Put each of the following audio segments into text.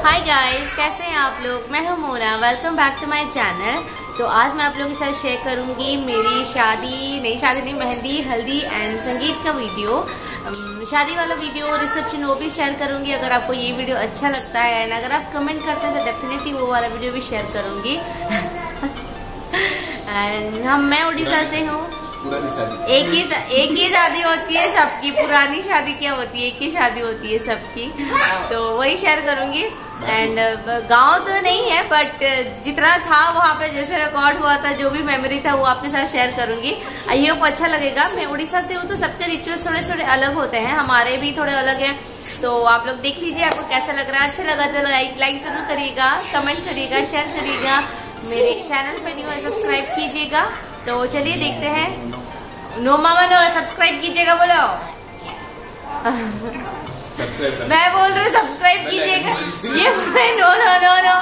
Hi guys, कैसे हैं आप लोग। मैं हूं Mona, welcome back to my channel. तो आज मैं आप लोगों के साथ शेयर करूंगी मेरी शादी नहीं मेहंदी, हल्दी एंड संगीत का वीडियो। शादी वाला वीडियो, रिसेप्शन, वो भी शेयर करूंगी। अगर आपको ये वीडियो अच्छा लगता है एंड अगर आप कमेंट करते हैं तो डेफिनेटली वो वाला वीडियो भी शेयर करूंगी। एंड मैं उड़ीसा से हूँ। एक ही शादी होती है सबकी, पुरानी शादी क्या होती है, एक ही शादी होती है सबकी, तो वही शेयर करूंगी। एंड गांव तो नहीं है बट जितना था वहाँ पे जैसे रिकॉर्ड हुआ था, जो भी मेमोरी था वो आपके साथ शेयर करूंगी। आई होप अच्छा लगेगा। मैं उड़ीसा से हूँ तो सबके रिचुअल्स थोड़े थोड़े अलग होते हैं, हमारे भी थोड़े अलग हैं। तो आप लोग देख लीजिए आपको कैसा लग रहा है। अच्छा लगा तो लाइक जरूर करिएगा, कमेंट करिएगा, शेयर करिएगा, मेरे चैनल पे न्यू है सब्सक्राइब कीजिएगा। तो चलिए देखते हैं। नो मामा नो, सब्सक्राइब कीजिएगा बोलो। मैं बोल रही हूँ सब्सक्राइब कीजिएगा। ये नो नो नो नो।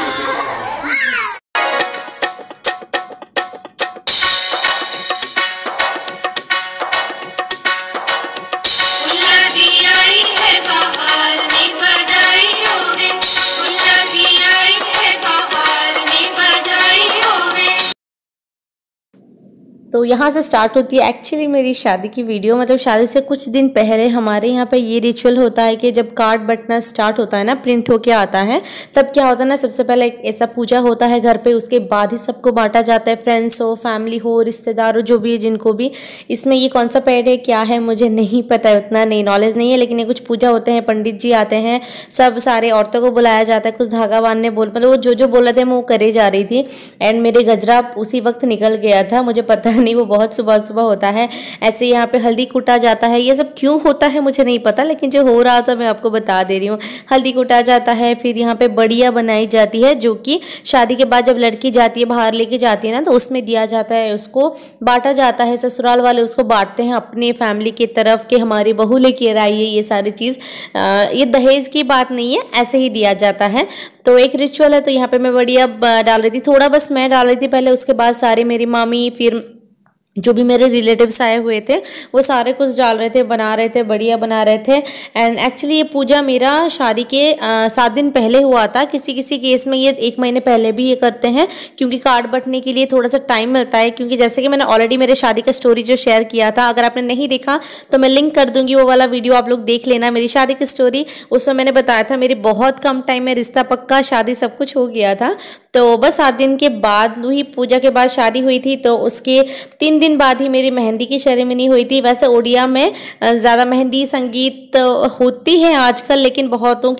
तो यहाँ से स्टार्ट होती है एक्चुअली मेरी शादी की वीडियो। मतलब शादी से कुछ दिन पहले हमारे यहाँ पे ये रिचुअल होता है कि जब कार्ड बंटना स्टार्ट होता है ना, प्रिंट होके आता है, तब क्या होता है ना, सबसे पहले एक ऐसा पूजा होता है घर पे, उसके बाद ही सबको बांटा जाता है। फ्रेंड्स हो, फैमिली हो, रिश्तेदार हो, जो भी है, जिनको भी। इसमें ये कौन सा पेड़ है, क्या है, मुझे नहीं पता है, उतना नहीं नॉलेज नहीं है, लेकिन ये कुछ पूजा होते हैं, पंडित जी आते हैं, सब सारे औरतों को बुलाया जाता है, कुछ धागा बांधने मतलब वो जो बोल रहे थे मैं वो करे जा रही थी। एंड मेरे गजरा उसी वक्त निकल गया था, मुझे पता नहीं, वो बहुत सुबह सुबह होता है। ऐसे यहाँ पे हल्दी कूटा जाता है। ये सब क्यों होता है मुझे नहीं पता, लेकिन जो हो रहा था मैं आपको बता दे रही हूँ। हल्दी कूटा जाता है, फिर यहाँ पे बड़िया बनाई जाती है, जो कि शादी के बाद जब लड़की जाती है, बाहर लेके जाती है ना, तो उसमें दिया जाता है, उसको बांटा जाता है। ससुराल वाले उसको बांटते हैं अपने फैमिली की तरफ कि हमारी बहू लेके आई है। ये सारी चीज ये दहेज की बात नहीं है, ऐसे ही दिया जाता है। तो एक रिचुअल है। तो यहाँ पे मैं बढ़िया डाल रही थी, थोड़ा बस मैं डाल रही थी पहले, उसके बाद सारे मेरी मामी, फिर जो भी मेरे रिलेटिव्स आए हुए थे, वो सारे कुछ डाल रहे थे, बना रहे थे, बढ़िया बना रहे थे। एंड एक्चुअली ये पूजा मेरा शादी के 7 दिन पहले हुआ था। किसी किसी केस में ये 1 महीने पहले भी ये करते हैं, क्योंकि कार्ड बंटने के लिए थोड़ा सा टाइम मिलता है। क्योंकि जैसे कि मैंने ऑलरेडी मेरे शादी का स्टोरी जो शेयर किया था, अगर आपने नहीं देखा तो मैं लिंक कर दूंगी, वो वाला वीडियो आप लोग देख लेना, मेरी शादी की स्टोरी। उसमें मैंने बताया था मेरी बहुत कम टाइम में रिश्ता पक्का, शादी सब कुछ हो गया था। तो बस 7 दिन के बाद ही, पूजा के बाद शादी हुई थी। तो उसके 3 दिन बाद ही मेरी मेहंदी की सेरेमनी हुई थी। वैसे ओडिया में ज़्यादा मेहंदी संगीत होती है आजकल, लेकिन बहुतों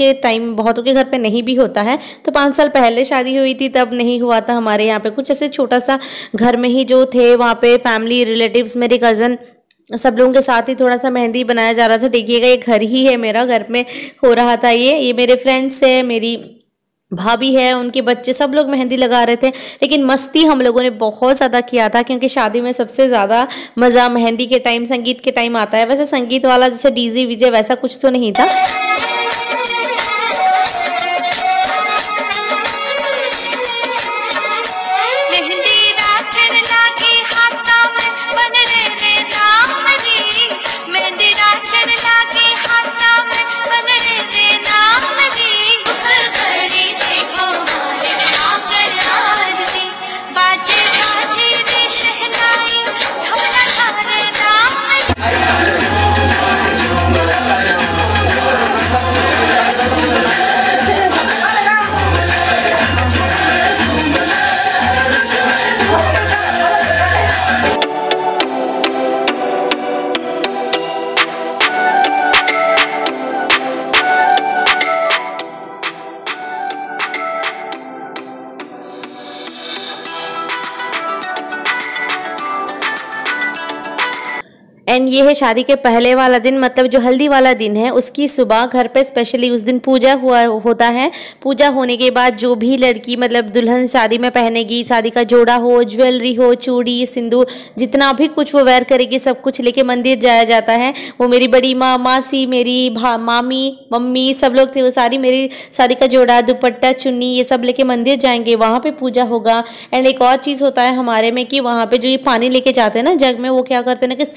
के घर पे नहीं भी होता है। तो 5 साल पहले शादी हुई थी, तब नहीं हुआ था हमारे यहाँ पे। कुछ ऐसे छोटा सा घर में ही जो थे, वहाँ पे फैमिली, रिलेटिव्स, मेरे कज़न, सब लोगों के साथ ही थोड़ा सा मेहंदी बनाया जा रहा था। देखिएगा ये घर ही है मेरा, घर में हो रहा था। ये मेरे फ्रेंड्स है, मेरी भाभी है, उनके बच्चे, सब लोग मेहंदी लगा रहे थे। लेकिन मस्ती हम लोगों ने बहुत ज़्यादा किया था, क्योंकि शादी में सबसे ज़्यादा मज़ा मेहंदी के टाइम, संगीत के टाइम आता है। वैसे संगीत वाला जैसे डीजे वीजे वैसा कुछ तो नहीं था। एंड ये है शादी के पहले वाला दिन, मतलब जो हल्दी वाला दिन है, उसकी सुबह घर पे स्पेशली उस दिन पूजा होता है। पूजा होने के बाद जो भी लड़की, मतलब दुल्हन शादी में पहनेगी, शादी का जोड़ा हो, ज्वेलरी हो, चूड़ी, सिंदूर, जितना भी कुछ वो वेयर करेगी, सब कुछ लेके मंदिर जाया जाता है। वो मेरी बड़ी माँ, मासी, मेरी मामी, मम्मी, सब लोग थे, वो सारी मेरी शादी का जोड़ा, दुपट्टा, चुन्नी, ये सब लेके मंदिर जाएंगे, वहाँ पे पूजा होगा। एंड एक और चीज़ होता है हमारे में कि वहाँ पे जो ये पानी लेके जाते हैं ना जग में, वो क्या करते हैं ना कि 7 घरों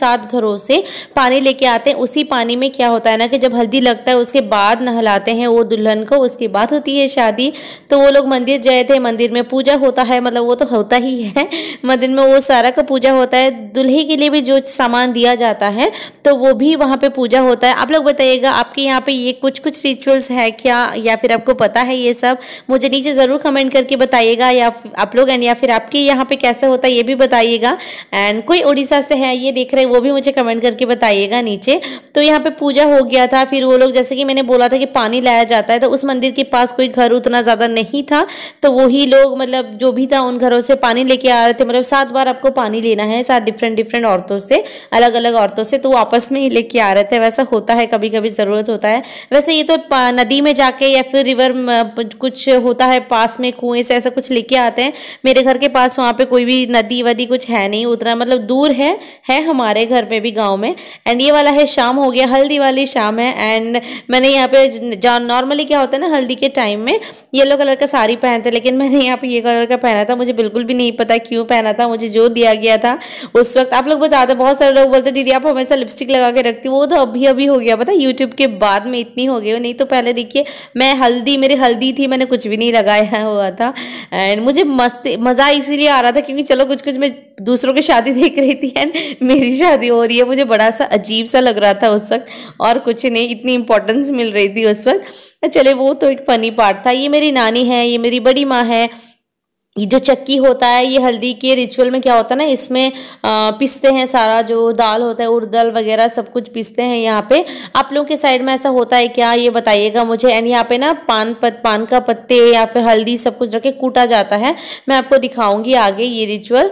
घरों से पानी लेके आते हैं। उसी पानी में क्या होता है ना कि जब हल्दी लगता है उसके बाद नहलाते हैं वो दुल्हन को, उसके बाद होती है शादी। तो वो लोग मंदिर गए थे, मंदिर में पूजा होता है, मतलब वो तो होता ही है, मंदिर में वो सारा का पूजा होता है। दुल्हे के लिए भी जो सामान दिया जाता है तो वो भी वहाँ पे पूजा होता है। आप लोग बताइएगा आपके यहाँ पे ये कुछ कुछ रिचुअल्स है क्या, या फिर आपको पता है ये सब, मुझे नीचे ज़रूर कमेंट करके बताइएगा। या आप लोग या फिर आपके यहाँ पे कैसे होता है ये भी बताइएगा। एंड कोई उड़ीसा से है ये देख रहे हैं वो भी मुझे कमेंट करके बताइएगा नीचे। तो यहाँ पे पूजा हो गया था, फिर वो लोग जैसे कि मैंने बोला था कि पानी लाया जाता है, तो उस मंदिर के पास कोई घर उतना ज़्यादा नहीं था, तो वही लोग मतलब जो भी था उन घरों से पानी लेके आ रहे थे। मतलब 7 बार आपको पानी लेना है, 7 डिफरेंट औरतों से, अलग अलग औरतों से, तो वो आपस में ही लेके आ रहे थे। वैसा होता है, कभी कभी ज़रूरत होता है। वैसे ये तो नदी में जाके या फिर रिवर कुछ होता है पास में, कुएं से ऐसा कुछ लेके आते हैं। मेरे घर के पास वहाँ पे कोई भी नदी वदी कुछ है नहीं उतना, मतलब दूर है हमारे घर पे भी गाँव में। एंड ये वाला है शाम हो गया, हल्दी वाली शाम है। एंड मैंने यहाँ पे नॉर्मली क्या होता है ना हल्दी के टाइम में येलो कलर का साड़ी पहनते, लेकिन मैंने यहाँ पे ये कलर का पहना था। मुझे बिल्कुल भी नहीं पता क्यों पहना था, मुझे जो दिया गया था उस वक्त। आप लोग बताते, बहुत सारे लोग बोलते दीदी आप हमेशा लिपस्टिक लगा के रखती, वो तो अभी अभी हो गया, पता यूट्यूब के बाद में इतनी हो गई, नहीं तो पहले देखिए मैं मेरी हल्दी थी, मैंने कुछ भी नहीं लगाया हुआ था। एंड मुझे मज़ा इसीलिए आ रहा था क्योंकि चलो कुछ कुछ मैं दूसरों की शादी देख रही थी एंड मेरी शादी हो रही है। मुझे बड़ा सा अजीब सा लग रहा था उस वक्त, और कुछ नहीं, इतनी इंपॉर्टेंस मिल रही थी उस वक्त। चले वो तो एक फनी पार्ट था। ये मेरी नानी है, ये मेरी बड़ी माँ है। ये जो चक्की होता है, ये हल्दी के रिचुअल में क्या होता है ना, इसमें पिसते हैं, सारा जो दाल होता है उड़द दाल वगैरह सब कुछ पिसते हैं यहाँ पे। आप लोगों के साइड में ऐसा होता है क्या, ये बताइएगा मुझे। एंड यहाँ पे ना पान का पत्ते या फिर हल्दी सब कुछ रख के कूटा जाता है। मैं आपको दिखाऊंगी आगे ये रिचुअल।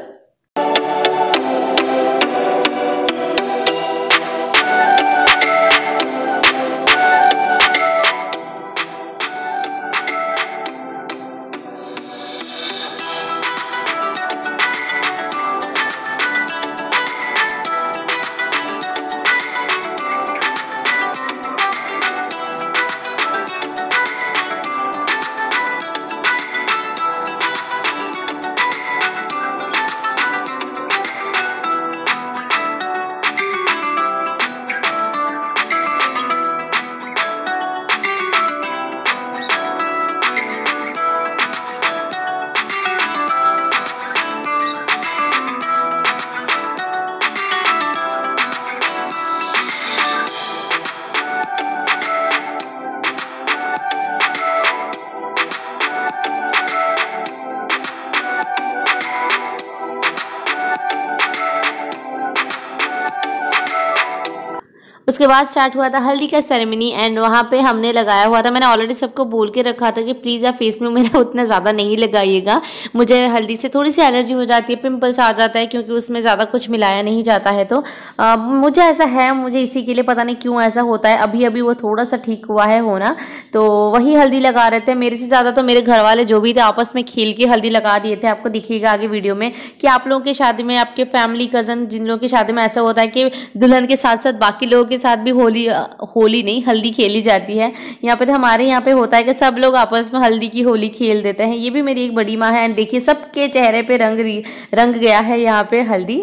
उसके बाद स्टार्ट हुआ था हल्दी का सेरेमनी। एंड वहाँ पे हमने लगाया हुआ था, मैंने ऑलरेडी सबको बोल के रखा था कि प्लीज़ आप फेस में मेरा उतना ज़्यादा नहीं लगाइएगा, मुझे हल्दी से थोड़ी सी एलर्जी हो जाती है, पिंपल्स आ जाता है क्योंकि उसमें ज़्यादा कुछ मिलाया नहीं जाता है। तो मुझे ऐसा है, मुझे इसी के लिए पता नहीं क्यों ऐसा होता है। अभी अभी वो थोड़ा सा ठीक हुआ है होना, तो वही हल्दी लगा रहे थे। मेरे से ज़्यादा तो मेरे घर वाले जो भी थे आपस में खेल के हल्दी लगा दिए थे। आपको दिखेगा आगे वीडियो में कि आप लोगों की शादी में, आपके फैमिली कज़न जिन लोगों की शादी में ऐसा होता है कि दुल्हन के साथ साथ बाकी लोगों के साथ भी होली नहीं हल्दी खेली जाती है। यहाँ पे तो हमारे यहाँ पे होता है कि सब लोग आपस में हल्दी की होली खेल देते हैं। ये भी मेरी एक बड़ी माँ है। एंड देखिए सबके चेहरे पे रंग गया है यहाँ पे हल्दी।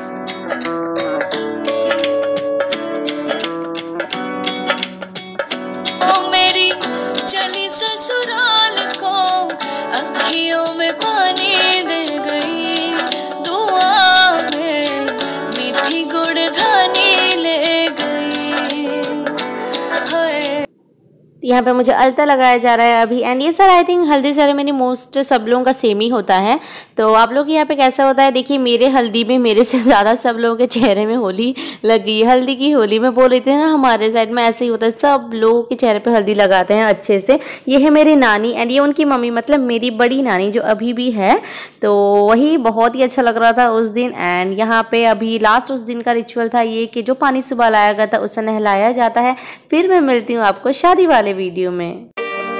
मेरी चली ससुराल को अखियों में पानी दे गई, दुआ में मीठी गुड़धानी ले गई। यहाँ पे मुझे अलता लगाया जा रहा है अभी। एंड ये sir I think haldi ceremony most सब लोगों का सेम ही होता है। तो आप लोग के यहाँ पे कैसा होता है, देखिए मेरे हल्दी में मेरे से ज़्यादा सब लोगों के चेहरे में होली लग गई। हल्दी की होली में बोल रही थी ना, हमारे साइड में ऐसे ही होता है, सब लोगों के चेहरे पे हल्दी लगाते हैं अच्छे से। ये है मेरी नानी एंड ये उनकी मम्मी, मतलब मेरी बड़ी नानी जो अभी भी है। तो वही बहुत ही अच्छा लग रहा था उस दिन। एंड यहाँ पे अभी लास्ट उस दिन का रिचुअल था ये कि जो पानी सुबह लाया गया था उससे नहलाया जाता है। फिर मैं मिलती हूँ आपको शादी वाले वीडियो में।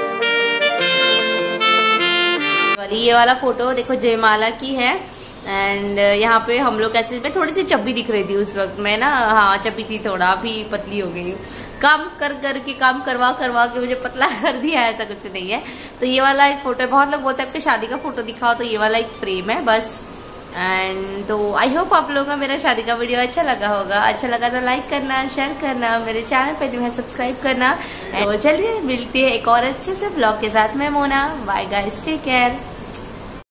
ये वाला फोटो देखो जयमाला की है। एंड यहाँ पे हम लोग कैसे, मैं थोड़ी सी चब्बी दिख रही थी उस वक्त, मैं ना हाँ चब्बी थी थोड़ा, अभी पतली हो गई। काम काम करवा के मुझे पतला कर दिया, ऐसा कुछ नहीं है। तो ये वाला एक फोटो है। बहुत लोग बोलते हैं आपके शादी का फोटो दिखाओ, तो ये वाला एक फ्रेम है बस। एंड तो आई होप आप लोगों को मेरा शादी का वीडियो अच्छा लगा होगा। अच्छा लगा तो लाइक करना, शेयर करना, मेरे चैनल पे जो है सब्सक्राइब करना। तो चलिए मिलती है एक और अच्छे से ब्लॉग के साथ। मैं Mona, bye guys, take care.